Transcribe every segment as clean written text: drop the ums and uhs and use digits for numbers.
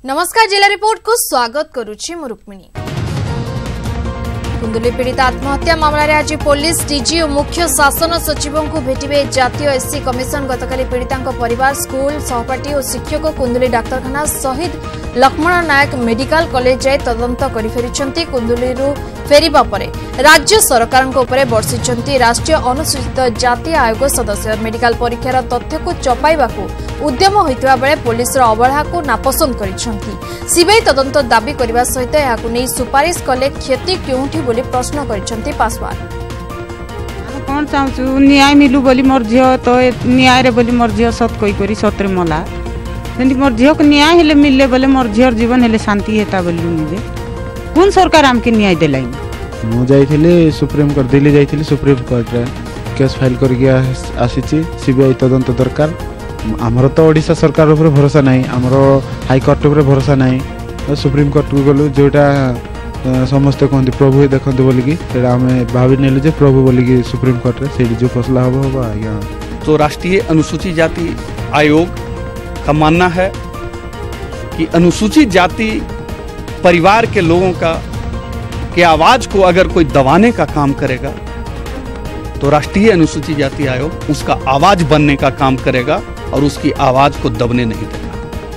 नमस्कार जिला रिपोर्ट को स्वागत करुछि मु रुक्मिणी। कुंदुली पीड़ित आत्महत्या मामला रे आज पुलिस डीजी और मुख्य शासन सचिवों को भेटिबे जातीय एससी कमिशन। गतकाली पीड़िता परिवार स्कूल सहपाठी और शिक्षक कुंदुली डाक्तरखाना शहीद लक्ष्मण नायक मेडिकल कॉलेज जाए तदंत कर फेरी। कुंदुली फेरिबा परे राज्य सरकार बर्षिंट राष्ट्रीय अनुसूचित जाति आयोग सदस्य। मेडिकल परीक्षार तथ्य को चपाइबा उद्यम होइतबा बेले पुलिस अवहेला को नापसंद करिसेंती। सीबीआई तदंत दाबी करने सहित यहाकु नै सुपारिश कले क्षति क्योंठी बोली प्रश्न करिसेंती पासवान। कौन चाहूँ न्याय मिलू बोली मोर झील तो न्याय रे बोली मोर झील सत कही करी सतरे मला जमी मोर झील को न्याय हेले मिलले बोले मोर झील जीवन हेले शांति हेता बोली मुझे कौन सरकार आमके न्याय देलाई। मु जाइथिली सुप्रीम कोर्ट दिल्ली जाइथिली सुप्रीम कोर्ट रे केस फाइल करके आसीची। सीबीआई तदंत दरकार। आमर तो ओडिशा सरकार ऊपर भरोसा नहीं, आमर हाई कोर्ट ऊपर भरोसा नहीं। सुप्रीम कोर्ट को गलु जोटा समस्ते कहते प्रभु देखते बोलिकी आम भावी नेलु जे प्रभु बोलिकी सुप्रीम कोर्ट रे से जो फैसला हम आज्ञा। तो राष्ट्रीय अनुसूचित जाति आयोग का मानना है कि अनुसूचित जाति परिवार के लोगों के आवाज को अगर कोई दबाने का काम करेगा तो राष्ट्रीय अनुसूचित जाति आयोग उसका आवाज बनने का काम करेगा और उसकी आवाज को दबने नहीं देगा।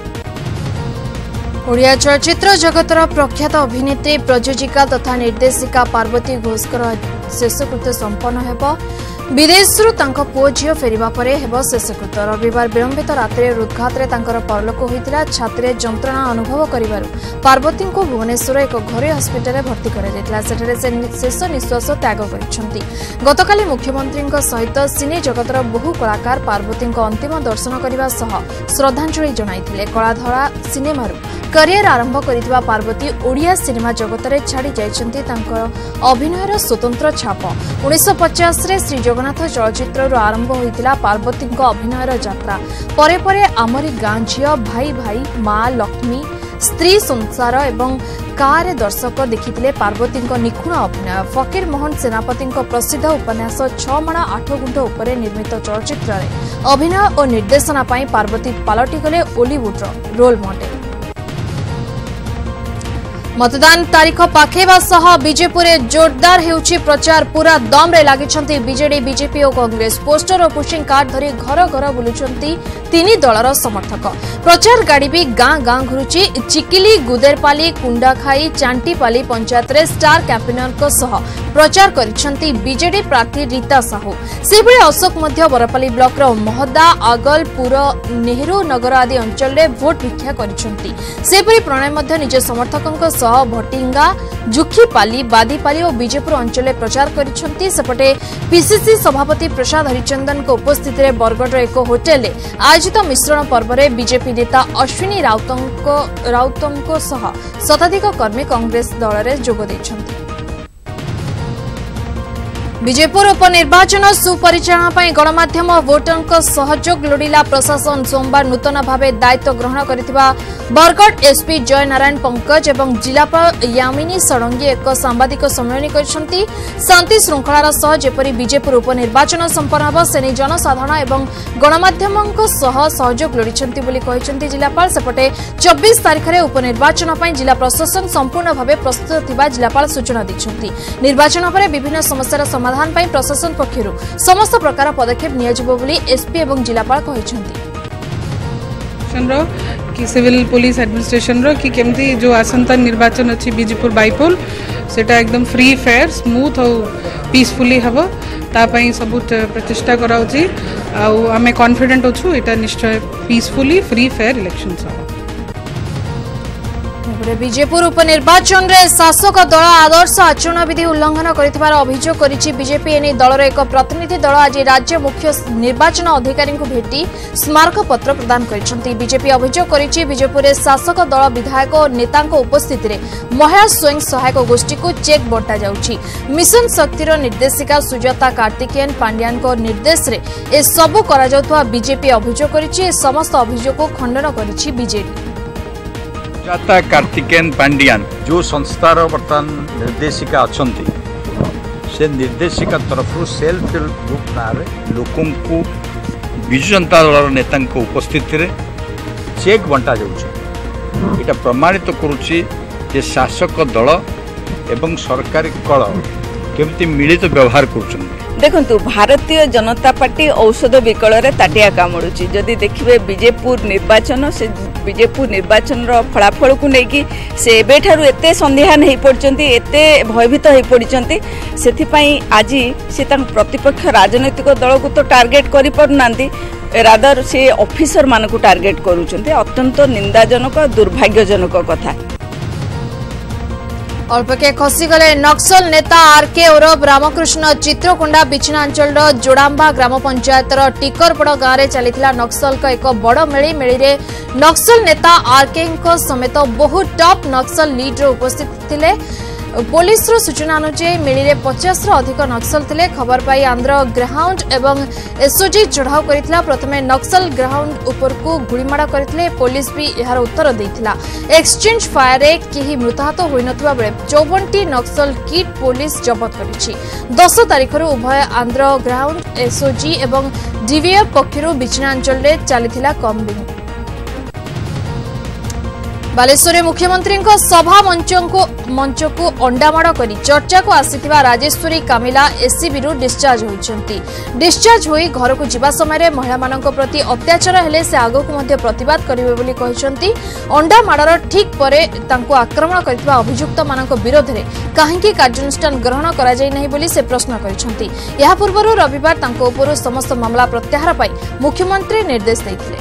ओडिया चलचित्र जगतर प्रख्यात अभिनेत्री प्रयोजिका तथा निर्देशिका पार्वती घोषकर शेषकृत्य संपन्न हेब। विदेशरू तांको पुओ झील फेरिबा परे हेब शेषकृत्य। रविवार विलंबित रात्रि हृदघात रे तांकर परलोक होइतिला। छाती जंत्रणा अनुभव करिबारु पार्वती को भुवनेश्वर एक घरोई हस्पिटाल भर्ती करा जायतिला। सेठारे से शेष निश्वास त्याग करिसेंती। गतकाली मुख्यमंत्री सहित सिने जगतर बहु कलाकार पार्वती अंतिम दर्शन करने सह श्रद्धांजलि जणाइथिले। कलाधरा सिनेमारू करियर आरंभ करिथिबा पार्वती ओडिया सिनेमा जगत रे छाड़ी जाइछंती तांकर अभिनयर स्वतंत्र छाप। 1950 रे श्री जगन्नाथ चलचित्र आरंभ होइतिला पार्वती अभिनयर यात्रा। परे परे आमरी गाँ झियो, भाई भाई, माँ लक्ष्मी, स्त्री संसार एवं कार दर्शक देखिथिले पार्वती निखुण अभिनय। फकीर मोहन सेनापति प्रसिद्ध उपन्यास 6 माण 8 गुंठ उपरे निर्मित चलचित्र अभिनय और निर्देशना पाई पार्वती पालटी गले ओलीवुड रोल मॉडल। मतदान तारीख पाखेवा सह बीजेपुर जोरदार हेउछि प्रचार। पूरा दम रे लागिछंती बीजेडी, बीजेपी और कांग्रेस। पोस्टर और पुशिंग कार्ड धरी घर घर बुलुछंती तीन दलर समर्थक। प्रचार गाड़ी भी गाँ गाँ घुरुची। चिकिली, गुदेरपाली, कुंडाखाई, चांटीपाली पंचायत रे स्टार कैंपेनर सह प्रचार करिछंती बीजेडी प्रार्थी रीता साहू। सेबळे अशोक मध्य बरपाली ब्लॉक रो महदा, आगलपुर, नेहरू नगर आदि अंचल रे वोट भिक्षा करिछंती। सेपरि प्रणय मध्य निज समर्थकଙ୍କ सह भटिंगा, जुखीपाली, बादीपाली और बीजेपुर अंचल प्रचार करिछंती। सेपटे पीसीसी सभापति प्रसाद हरिचंदन को उपस्थिति रे बरगढ़ एक होटेल रे आयोजित मिश्रण पर्व रे बीजेपी नेता अश्विनी राउतंको सह शताधिक कर्मी कांग्रेस दल रे जोग दैछंती। बीजेपुर उपनिर्वाचन सुपरिचालना पर गणमाध्यम वोटर सहयोग लोड़िला प्रशासन। सोमवार नूतन भाव दायित्व ग्रहण करिथिबा बरगढ़ एसपी जय नारायण पंकज एवं जिलापाल यामिनी षडंगी एक सांबादिक सम्मेलन करिसेंती। शांति श्रृंखलार सह जेपरि बीजेपुर उपनिर्वाचन संपन्न हेब सेने जनसाधारण एवं गणमाध्यमक सह सहयोग लोड़िसेंती बोली कहिसेंती जिलापाल। सेपटे 24 तारिख रे उपनिर्वाचन पर जिला प्रशासन संपूर्ण भाव प्रस्तुत थिबा जिलापाल सूचना दैछंती। निर्वाचन पर विभिन्न समस्यार समाधान पर प्रशासन पक्षरु समस्त प्रकार पदक्षेप नियाजिबो बोली एसपी एवं जिलापाल कहिसेंती। कि सिविल पुलिस एडमिनिस्ट्रेशन रो कि केमती जो आसंता निर्वाचन अच्छी बीजेपुर बाइपोल सेटा एकदम फ्री फेयर स्मूथ और पीसफुली हबो तापई सब प्रचेष्टा कराउची आ हमें कॉन्फिडेंट अछु एटा निश्चय पीसफुली फ्री फेयर इलेक्शंस हबो। बीजेपुर उपनिर्वाचन रे शासक दल आदर्श आचरण विधि उल्लंघन करिथिबार अभियोग करिछि बीजेपी। एने दलर एक प्रतिनिधि दल आज राज्य मुख्य निर्वाचन अधिकारी को भेटी स्मारक पत्र प्रदान करिसेंती। बीजेपी अभियोग करिछि बीजेपुर रे शासक दल विधायक और नेता उपस्थिति रे महिला स्वयं सहायक गोष्ठी को चेक बंटा जाउछि। मिशन शक्तिर निर्देशिका सुजाता कार्तिकेयन पांड्यान को निर्देश रे ए सबु करा जाउथवा बीजेपी अभियोग करिछि। समस्त अभियोग को खंडन करिछि बीजेपी। सुजाता कार्तिकेयन पांड्यान जो संस्थार बर्तमान निर्देशिका अच्छी से निर्देशिका तरफ सेल्फ हेल्प ग्रुप ना लोक विजु जनता दल नेता उपस्थिति रे चेक बंटा जाउछे। এটা প্রমাণিত করুଛି যে শাসক দল এবং সরকারি কল কেমতি মিলিত ব্যবহার করছেন। देखु भारतीय जनता पार्टी औषध विकल ताटिया कामुड़ी जदि देखिए बीजेपुर निर्वाचन से बीजेपुर निर्वाचन फलाफल को लेकिन से एबेठारु एते संदेहान हो पड़ते एते भयभीत हो पड़ते से आज से प्रतिपक्ष राजनैतिक दल को तो टार्गेट कर पारना रादर से ऑफिसर मान को टार्गेट करुँच अत्यंत निंदाजनक दुर्भाग्यजनक कथा। अल्पके खसीगले नक्सल नेता आरके ओरफ रामकृष्ण चित्रकोंडा बिछनांचल जोड़ांबा ग्राम पंचायतर टिकरपड़ गाँव में चली नक्सल एक बड़ मेली मेली नक्सल नेता आरके समेत बहु टॉप नक्सल लीडर उपस्थित थिले। पुलिस सूचना अनुसार मेली 50 अधिक नक्सल थिले। खबर पाई आंध्र ग्राउंड एवं एसओजी चढ़ाऊ करथिला। प्रथमे नक्सल ग्राउंड ऊपर को गुड़ीमाड़ करथिले। पुलिस भी यार उत्तर देथिला। एक्सचेंज फायर रे केही मृताहत होई नथुवा बेले 54टी नक्सल किट पुलिस जब्त करिछि। 10 तारिख उभय आंध्र ग्राउंड एसओजी एवं डीवीएफ पक्षरु बिछनांचल रे चलीथिला कम्बिंग। बालेश्वर मुख्यमंत्री सभा मंच को अंडामाड़ कर चर्चा को आसीथिबा राजेश्वरी कामिला एससीबी रु डिस्चार्ज होइछंती। डिस्चार्ज होई घर को जिबा समय महिला मानक प्रति अत्याचार हेले से आगो को मध्य प्रतिवाद करिवे बोली कहिसंती। अंडामाड़र ठीक परे तांको आक्रमण करथिबा अभियुक्त मानक विरोध रे काहेकि कार्यानुष्ठान ग्रहण करा जाय नहीं बोली से प्रश्न करिसंती। या पूर्व रविवार तांको उपरु समस्त मामला प्रत्याहार पाई मुख्यमंत्री निर्देश दैथिले।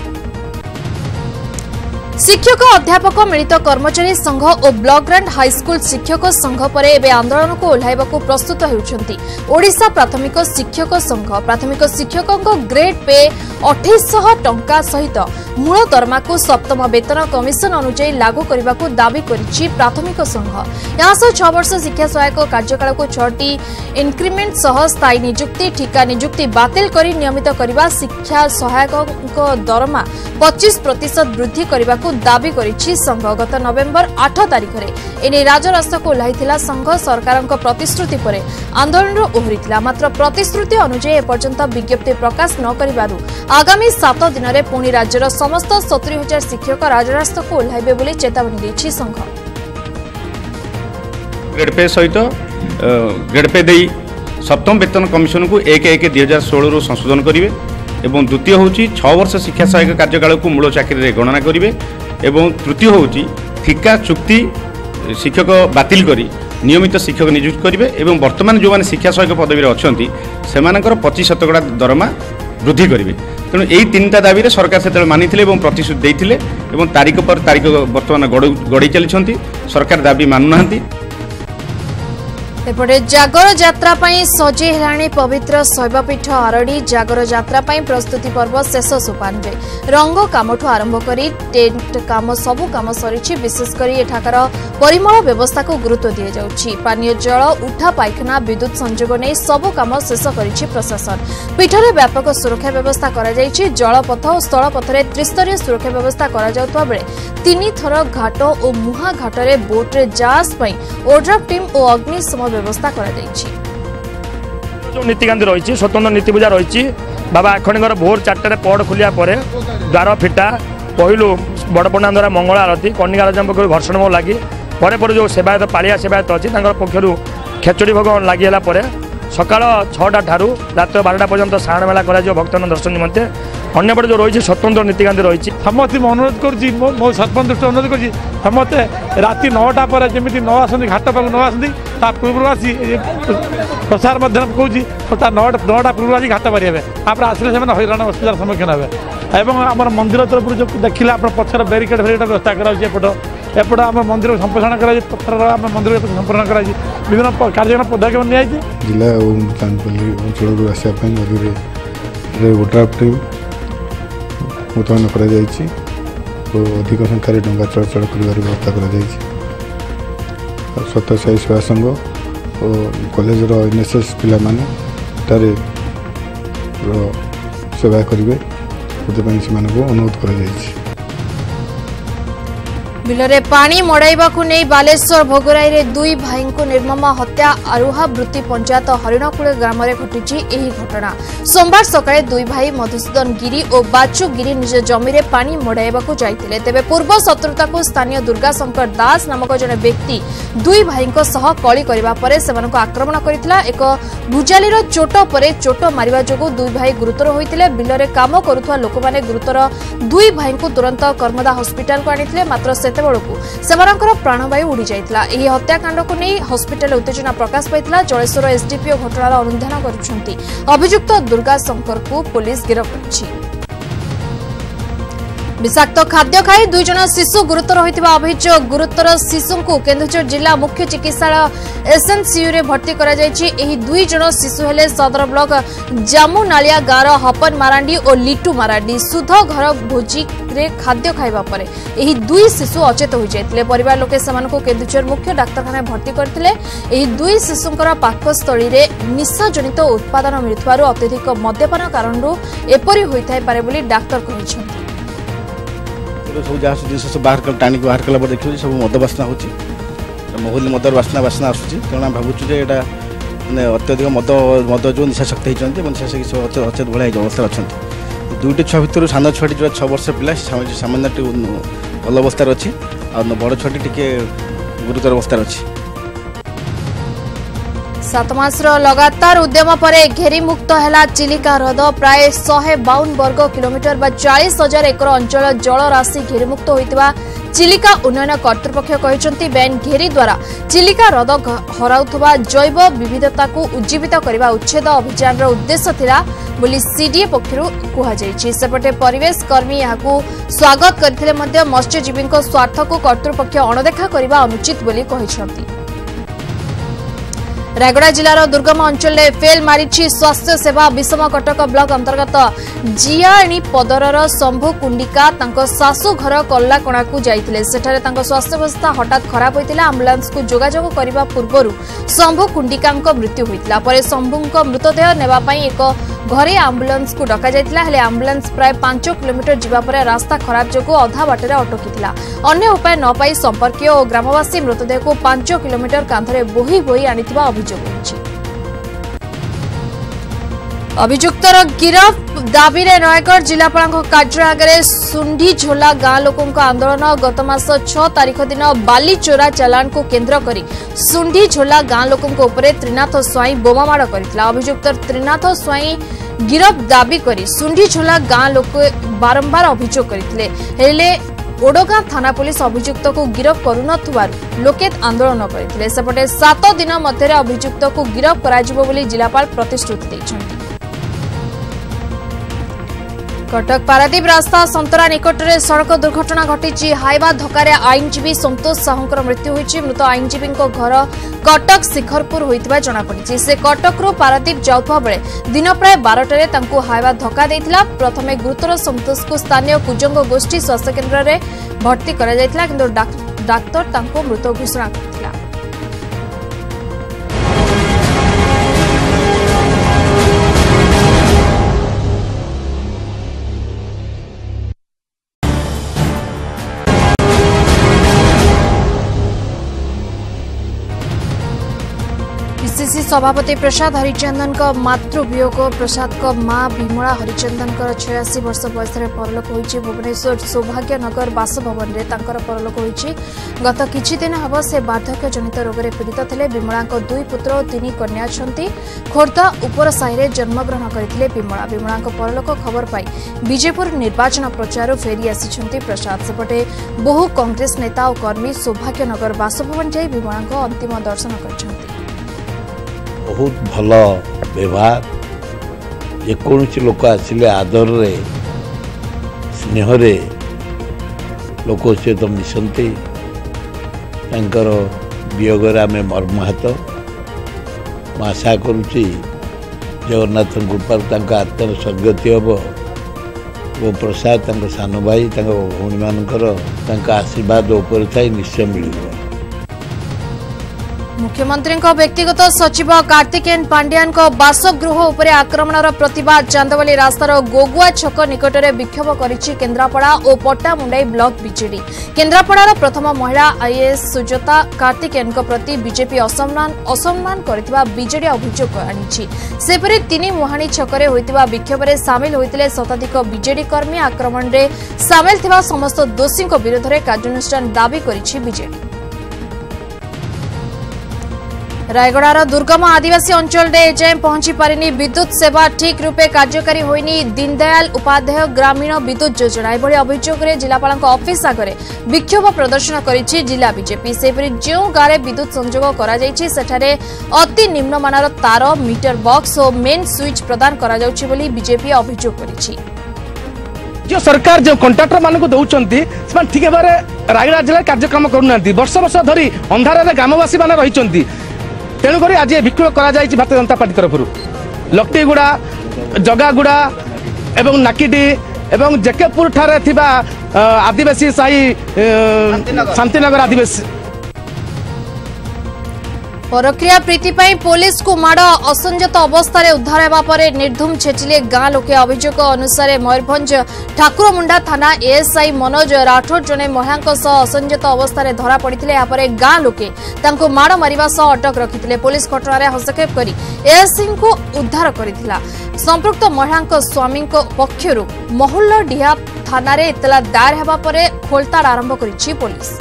शिक्षक अध्यापक मिलित कर्मचारी संघ और ब्लॉक ग्रांट हाईस्कूल शिक्षक संघ पर एवं आंदोलन को ओह्लाइबाकू प्रस्तुत होउछंती। ओडिशा प्राथमिक शिक्षक संघ प्राथमिक शिक्षकों ग्रेड पे 2800 टंका सहित मूल दरमा को सप्तम वेतन कमिशन अनुसार लागू करने को दाबी करिछि प्राथमिक संघ। यहाँ 6 वर्ष शिक्षा सहायक कार्यकाल को 6टी इनक्रिमेंट सह स्थायी नियुक्ति ठिका नियुक्ति बातिल करी नियमित करने शिक्षा सहायक दरमा 25% वृद्धि करने को दाबी करिछि संघ। गत नवेम्बर 8 तारिख में एने राजरास्ता को ओह्लाइथिला संघ। सरकार प्रतिश्रुति पर आंदोलन ओहरिथिला। मात्र प्रतिश्रुति अनुसार एपर्यंत विज्ञप्ति प्रकाश न करिबारु आगामी 7 दिन में पुणी राज्यर समस्त 70,000 शिक्षक राजरास्ता को ओह्लाइबे बोली चेतावनी दैछि संघ। ग्रेड पे सहित ग्रेड पे देई सप्तम वेतन कमिशन को 1/1/2016 रु संशोधन करिवे एवं द्वितीय होची 6 वर्ष शिक्षा सहायक कार्यकाल को मूल चाकरी रे गणना करिवे एवं तृतीय होची ठिका चुक्ति शिक्षक बातिल करी नियमित शिक्षक नियुक्त करिवे एवं वर्तमान जो माने शिक्षा सहायक पदवी रे अछंती सेमानकर 25% दरमा वृद्धि करिवे। तेणु यही 3टा दाबी रे सरकार सेतले मानिथिले एवं प्रतिश्रुति दैथिले एवं तारीख पर तारीख वर्तमान गड़ई चलीछंती। सरकार दाबी मानु नाहंती। एपटे जागर यात्रा सजे हेलाणी पवित्र शैवपीठ आरडी। जागर यात्रा प्रस्तुति पर्व शेष सोपान रे रंग कामठू आरंभ करी टेंट काम सबु काम सरी। विशेषकर एठाकार परिमल व्यवस्था को गुरुत्व दि जाउछि। पानीय जल उठा पायखाना विद्युत संजोग नहीं सबु काम शेष करिछि प्रशासन। पीठरे व्यापक सुरक्षा व्यवस्था करा जाइछि। जलपथ और स्थलपथ में त्रिस्तरीय सुरक्षा व्यवस्था करा जाउतबा बेले 3 थर घाट और मुहा घाट रे बोट रे जास पई ओड्राफ टीम और अग्निशम व्यवस्था करा जाइछि। जो नीतिकांति रही स्वतंत्र नीति पूजा रही बाबा आखणीकर भोर 4टार पहड़ खुलिया द्वार फिटा पहलू बड़पंडा द्वारा मंगल आरती कन्या राजा पक्ष घर्षण भोग लगी पर जो सेवायत पालिया सेवायत अच्छी पक्ष खेचुड़ी भोग लगिला सकाल 6टा ठारू रात 12टा पर्यंत साण मेला कर भक्तन दर्शन निमंते अन्यपटे जो रही स्वतंत्र नीतिकांति रही समस्त अनुरोध कर सरपंच दृष्टि अनुरोध कर समस्ते राति 9टा पर जमी न आसती घाट पाक न आसती पूर्व आसी प्रसार माध्यम कहूँ 9टा पूर्व आसी घाट पारे आपरे आसले से हईराण असुविधार सम्मुखीन हे एवं आम मंदिर तरफ जो देखिले आप पक्षर बेरिकेड फेरिकेड व्यवस्था कर एपट आम मंदिर संप्रोषण कर पत्थर आम मंदिर संप्रोषण कर विभिन्न कार्यक्रम पदक्षेप नि जिला कानपल्ली अंचल आसापी नदी ओड्राफ टीम मुतयन कर अधिक संख्यार डंगा चलाचल कर व्यवस्था कर सत्यसाई सेवा संघ और कॉलेजर एनएसएस पिला माने सेवा करेंगे से अनुरोध कर बिलरे पानी मड़ाइबाकू नहीं बालेश्वर भोगराई रे दुई भाई को निर्मम हत्या आरुहा वृत्ति पंचायत हरिणकुल ग्राम में घटी घटना। सोमवार सकाळे दुई भाई मधुसूदन गिरी और बाचु गिरी निज जमी रे पानी मड़ाइबाकू जाइतिले। तेबे पूर्व शत्रुता को स्थानीय दुर्गा शंकर दास नामक जने व्यक्ति दुई भाई सह कली करबा परे सेमानकु आक्रमण करितला। एक भुजालीर चोट परे चोट मारिबा जोगु दुई भाई गुरुतर होइतिले। बिलरे काम करुथवा लोक माने गुरुतर दुई भाई को तुरंत कर्मदा हॉस्पिटल को आनिथिले, मात्र सेतेबेळकु सेमानकर प्राणवायु उड़ी जाइतला। एही हत्याकांड को नहीं हॉस्पिटल उत्तेजना प्रकाश पाइतला। जलेश्वर एसडीपीओ घटनार अनुधान करुछंती। अभियुक्त दुर्गा शंकर को पुलिस गिरफ्त करछि। विषाक्त खाद्य खाई दुई जन शिशु गुरुतर होइतिबा अभियोग। गुरुतर शिशु को केन्दुझर जिला मुख्य चिकित्सालय एसएनसीयू रे भर्ती करा जायछि। एही दुई जन शिशु हेले सदर ब्लॉक जामुनालिया गाँर हपन मारांडी और लिटू मारांडी। सुध घर भोजी रे खाद्य खाइबा परे एही दुई शिशु अचेत होई जायतिले। परिवार लोके सेमानकु केन्दुझर मुख्य डाक्तरखाना भर्ती करथिले। एही दुई शिशुंकर पाकस्थळी रे निशा जनित उत्पादन मिलुथवारु अत्यधिक मद्यपान कारणरू एपरि होइथाय पारे बोली डाक्तर कहिसथि। सब जहाँ जिन सब बाहर कर टाणी बाहर कला देखिए सब मद बास्ना हो महल मदर बास्ना बास्ना आसूँ तेणु भावुँ जे यहाँ मैंने अत्यधिक मद जो निशा शक्ति होती सब अचेत भाई अवस्था अच्छा। दुईटी छुआ भितर सान छुआटी जो 6 वर्ष पिला सामान्य भल अवस्था अच्छी बड़ छुआटी टी गुरुतर अवस्था अच्छी। 7 मासर लगातार उद्यम पर घेरी मुक्त है चिलिका ह्रद। प्राय 152 वर्ग किलोमीटर बा 40,000 एकर अंचल जल राशि घेरी मुक्त होइतिबा चिलिका उन्नयन कर्तृपक्ष कहते। बेन घेरी द्वारा चिलिका ह्रद हराउथुबा जैव विविधता को उज्जीवित करने उच्छेद अभियान उद्देश्य थिला बोली सीडीए पक्षरु कुहा जायछि। सेपटे परिवेश कर्मी यहाकू स्वागत करथिले मध्य मत्स्यजीवी स्वार्थ को कर्तृपक्ष अणदेखा करने अनुचित बोली कहिसथि। रायगड़ा जिलार दुर्गम अंचल में फेल मारिछि स्वास्थ्य सेवा। विषम कटक ब्लॉक अंतर्गत जियाणी पदरर शंभु कुंडिका तांको सासु घर कल्लाकणा को जाइतिले। सेठारे तांको स्वास्थ्य अवस्था हठात खराब होइतिला। एम्बुलेंस को जोगाजोग करबा पूर्वरु शंभु कुंडिकांको मृत्यु होइतिला। परे शंभुंको मृतदेह नेबा पई एक घरे एम्बुलेंस को डका जाइतिला। हेले एम्बुलेंस प्राय 5 किलोमीटर जिबा परे रास्ता खराब जोगु अधा बाटरे अटकितिला। अन्य उपाय न पाई संपर्कीय और ग्रामवासी मृतदेह को 5 किलोमीटर कांधरे बोही बोही आनिथिबा अभियुक्तर गिरफ दाबी रे नयगढ़ जिलापाल कार्यालय आगे सुंडी झोला गाँ लोकों आंदोलन। गत मास 6 तारिख दिन बाली चोरा चालान को केन्द्र करी सुंडी झोला गाँ लोकों उपरे त्रिनाथ स्वाई बोमामाड़ करथिला। अभियुक्त त्रिनाथ स्वाई गिरफ दाबी करी सुंडी झोला गाँ लोक बारंबार अभियोग करथिले। हेले ओडगाँ थाना पुलिस अभियुक्त को गिरफ करुनथुवारु लोके आंदोलन करथिले। सेपटे 7 दिन मध्य अभियुक्त को गिरफ कराजिबो बोली जिलापाल प्रतिश्रुति दैछन्ति। कटक पारादीप रास्ता संतरा निकट में सड़क दुर्घटना घटी। हाइवा धक्का आईनजीवी संतोष साहूर मृत्यु होइछि। मृत आईनजीवी घर कटक शिखरपुर होइतिबा जणा पड़िछि। से कटकरू पारादीप जाउथबा बेले दिन प्राय 12 तांको हाइवा धक्का देइतिला। प्रथमे गुरुतर संतोष को स्थानीय कुजंग गोष्ठी स्वास्थ्य केन्द्र में भर्ती करा जाइतिला, किंतु डाक्तर तांको मृत घोषणा करथिला। पीसीसी सभापति प्रसाद हरिचंदन का मातृवियोग। प्रसाद का मां विमला हरिचंदन 86 वर्ष बयस परलोक होइछि। भुवनेश्वर सौभाग्यनगर बासभवन में परलोक होइछि। गत किछि दिन हब से वार्धक्य जनित रोग में पीड़ित थे। विमला 2 पुत्र और 3 कन्या छंती। खोर्धा उपर साहि जन्मग्रहण करथिले विमला। विमला परलोक खबर पाई बीजेपुर निर्वाचन प्रचार फेरी आसिछंती प्रसाद। सेपटे बहु कांग्रेस नेता और कर्मी सौभाग्यनगर बासभवन जाई विमला अंतिम दर्शन करछंती। बहुत भल व्यवहार जेकोसी लोक आसिले आदर रे स्नेह रे लोक सहित मिशंती। तांकर वियोग आम मर्माहत। मैं आशा करुच्ची जगन्नाथ कृपा आत्मार सद्गति हम और प्रसाद सान भाई भौणी मानकर आशीर्वाद उपर थाई निश्चय मिल। मुख्यमंत्री व्यक्तिगत सचिव कार्तिकेन पांड्यान बासगृह उपरे आक्रमणर प्रतिवाद चांदवली रास्तार गोगुआ छक निकटरे विक्षोभ करिछि केन्द्रापड़ा और पट्टामुंडाई ब्लॉक बीजेडी। केन्द्रापड़ार प्रथम महिला आईएएस सुजाता कार्तिकेन प्रति बीजेपी असम्मान करथिबा बीजेडी अभियोग आनिछि। सेपरि तीन मुहाणी छकरे होइतिबा विक्षोभरे सामिल होइतिले शताधिक बीजेडी कर्मी। आक्रमण रे सामिल थिबा समस्त दोषी विरोध में कार्यानुष्ठान दाबी करिछि बीजेडी। रायगड़ार दुर्गम आदिवासी अंचल में एजाएं पहुंची पारिनी विद्युत सेवा ठीक रूपे कार्यकारी होइनी दीनदयाल उपाध्याय ग्रामीण विद्युत योजना। एभली अभियोग में जिलापाल ऑफिस आगे विक्षोभ प्रदर्शन करिछि जिला बीजेपी। सेपरि जो गाँव विद्युत संजोग करा जाइछि सेठारे अति निम्नमानर तार मीटर बॉक्स और मेन स्विच प्रदान करा जाउछि बोली बीजेपी अभियोग करिछि। जो सरकार जो कंट्राक्टर मानक दौरान ठीक भाव रायगड़ा जिले कार्यक्रम करूना वर्ष वर्ष धरी अंधार ग्रामवासी मैंने रही तेणुक आज विक्षोभ कर भारतीय जनता पार्टी तरफ लक्टीगुड़ा जगागुड़ा एवं नाकिडी एवं जेकेपुर ठारे थिबा आदिवासी साई शांतिनगर आदिवासी परक्रिया प्रीति पुलिस को माड़ असंजत अवस्था उद्धार होगा पर निर्धूम छेचिले गाँ लोके। अभियोग अनुसार मयूरभंज ठाकुरमुंडा थाना एएसआई मनोज राठौर जने महिला असंजत अवस्था धरा पड़ते यापर गाँ लोके माड़ मारिबा सह अटक रखिते। पुलिस घटना हस्तक्षेप कर एएसआई को उद्धार करथिला। संपृक्त महिला स्वामी पक्षरु महुल्लडीहा थाना इतला दायर हेबा परे खोलताड़ आरंभ करिछि पुलिस।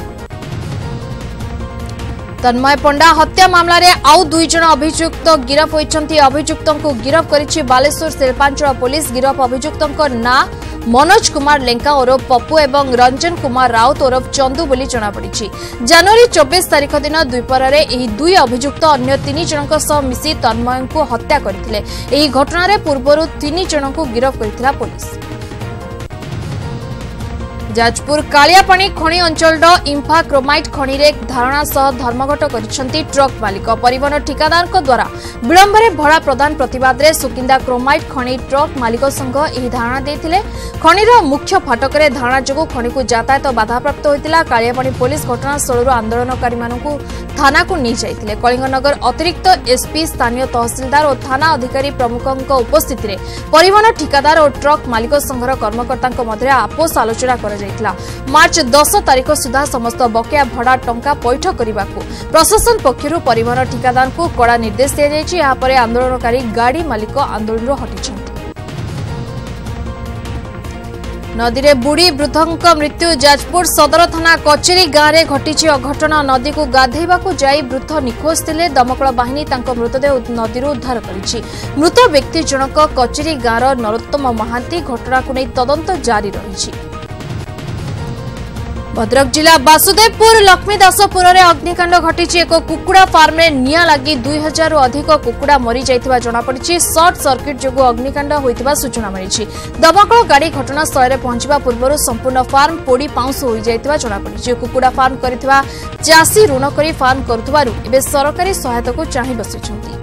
तन्मय पंडा हत्या मामला रे आउ 2 जन अभियुक्त गिरफ होइछन्ती। अभियुक्तों को गिरफ करिछि बालेश्वर शिल्पांचल पुलिस। गिरफ अभियुक्तों ना मनोज कुमार लेंका ओरफ पप्पू एवं रंजन कुमार राउत ओरफ चंदू बोली जनापड़ी। जनवरी 24 तारिख दिन द्विपर में यह 2 अभियुक्त अन्य 3 जनों सह मिसी तन्मय को हत्या करथिले। एही घटना रे पूर्वरु 3 जनों को गिरफ करथिला पुलिस। जाजपुर कालियापाणी खଣି अंचल इंफा क्रोमाइट खଣି रे धारणा सह धर्मघट करिसेंती ट्रक मालिक। परिवहन ठिकादार द्वारा विलंबरे भड़ा प्रदान प्रतिवाद रे सुकिंदा क्रोमाइट खଣି ट्रक मालिक संघ यह धारणा देथिले। खणीर मुख्य फाटक रे धारणा जोगु खणी को यातायात बाधाप्राप्त होइतिला। कालियापाणी पुलिस घटनास्थल आंदोलनकारी मानकु थाना को नहीं जाइतिले। कलिंगनगर अतिरिक्त एसपी स्थानीय तहसीलदार और थाना अधिकारी प्रमुखों उपस्थिति रे परिवहन ठिकादार और ट्रक मालिक संघर कर्मकर्ता मध्य आपस आलोचना कर मार्च 10 तारिख सुधा समस्त बकेया भड़ा टंका पैठ करने को प्रशासन पक्षर परिवहन ठिकादार को कड़ा निर्देश दी जाए। आंदोलनकारी गाड़ी मालिक आंदोलन हटि। नदी रे बुड़ी वृद्धों मृत्यु। जाजपुर सदर थाना कचेरी गाँव में घटी अघटन। नदी को गाधेवाक जाई वृद्ध निखोज थे। दमकल बाहिनी मृतदेह नदी उद्धार करिछि। मृत व्यक्ति जनक कचेरी गाँव नरोत्तम महांती। घटना को नहीं तदंत जारी रही। भद्रक जिला बासुदेवपुर लक्ष्मीदासपुर में अग्निकांड घटी। एक कुकुड़ा फार्म में निया लगी 2000 अधिक कुकुड़ा मरी जाइथिबा जनापड़ी। सर्ट सर्किट जोगु अग्निकांड होइथिबा सूचना मिली। दमकल गाड़ी घटनास्थल में पहुंचवा पूर्व संपूर्ण फार्म पोड़ी पाउंस हो जाइथिबा जनापड़ी। कुकुड़ा फार्म करिथिबा चासी ऋण करी फार्म करुथबारु एबे सरकारी सहायता को चाहि बसिछन्ती।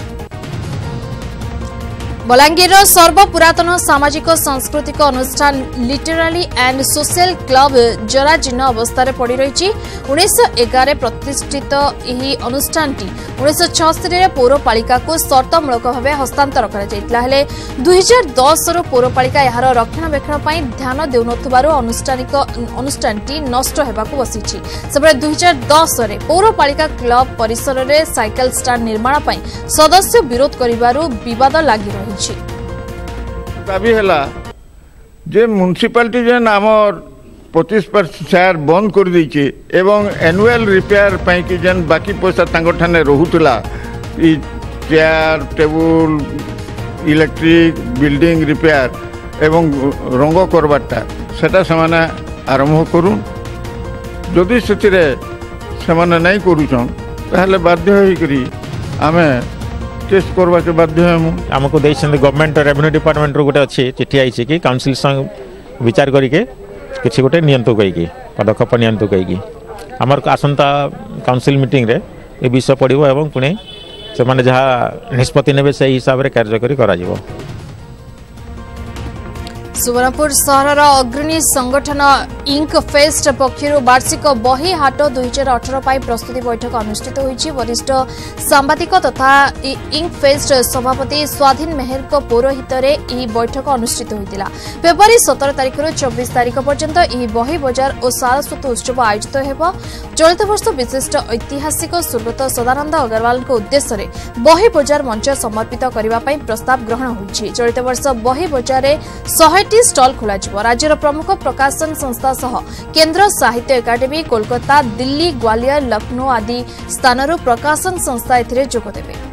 बलांगीर सर्वपुरातन सामाजिक सांस्कृतिक अनुष्ठान लिटराली एंड सोशल क्लब जराजीर्ण अवस्था पड़ रही। 1911 प्रतिष्ठित यह अनुष्ठान 1976 पौरपालिका को शर्तमूलक भाव हस्तांतर कर 2010 पौरपालिका यार रक्षणाबेक्षण ध्यान देउनथबारु अनुष्ठान नष्ट होगाक बसी। सेबरे 2010 पौरपालिका क्लब परिसर में साइकेल स्टैंड निर्माण पर सदस्य विरोध करिबारु विवाद लागि रही। दाबी है जे म्युनिसिपालिटी जेन आमर 25% शेयर बंद कर दीचे एवं एनुअल रिपेयर पाई कि जेन बाकी पैसा ठाने रोहुतला chair table electric building repair एवं रंग करवाटा सेटा से आरंभ करूँ। जदि से नहीं करूछन ताहले बाध्य होई आमे टेस्ट करवा के बाध्य आमको गवर्नमेंट रेवेन्यू डिपार्टमेंट रो गोटे अच्छी चिठी आई कि काउंसिल संग विचार करके किसी गोटे नियंतु कहीकि पदक्षेप नियंतु कहीकि आमर आसंता काउंसिल मीटिंग रे ए विषय पड़ो एवं पुणे से माने जहाँ निष्पत्ति नेबे से हिसाब रे कार्यकरी करा जिवो। सुवर्णपुर सहर अग्रणी संगठन इंक फेस्ट पक्षर वार्षिक बही हाट 2018 प्रस्तुति बैठक अनुष्ठित होईछि। वरिष्ठ सांबादिक तथा इंक फेस्ट सभापति स्वाधीन मेहर पौरोहित में बैठक अनुष्ठित होता। फेब्रुआरी 17 तारिख 24 तारिख पर्यंत बही बजार और सारस्वत उत्सव आयोजित हो। चलित वर्ष विशिष्ट ऐतिहासिक स्वर्गत सदानंद अग्रवाल उद्देश्य बही बजार मंच समर्पित करने प्रस्ताव ग्रहण होईछि। चलित वर्ष बही बजार 100 स्टल खोल राज्यर प्रमुख प्रकाशन संस्था सह केन्द्र साहित्य एकाडेमी कोलकाता दिल्ली ग्वालियर लखनऊ आदि स्थानरू प्रकाशन संस्था एथिरे जोग देबे।